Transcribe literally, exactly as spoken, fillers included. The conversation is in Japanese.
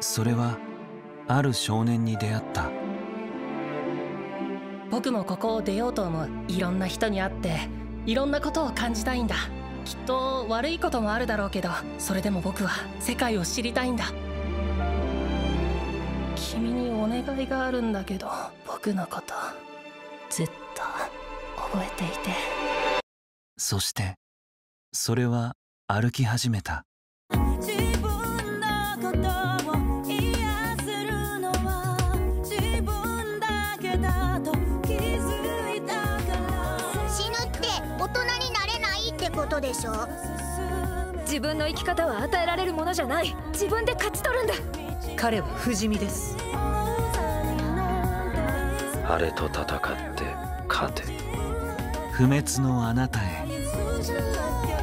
それはある少年に出会った。 僕もここを出ようと思う。いろんな人に会っていろんなことを感じたいんだ。きっと悪いこともあるだろうけど、それでも僕は世界を知りたいんだ。君にお願いがあるんだけど、僕のことずっと覚えていて。 そしてそれは歩き始めた。自分のことを癒せるのは自分だけだと気づいたから。 死ぬって大人になれないってことでしょ。 自分の生き方は与えられるものじゃない。自分で勝ち取るんだ。 彼は不死身です。 あれと戦って勝て。 不滅のあなたへ。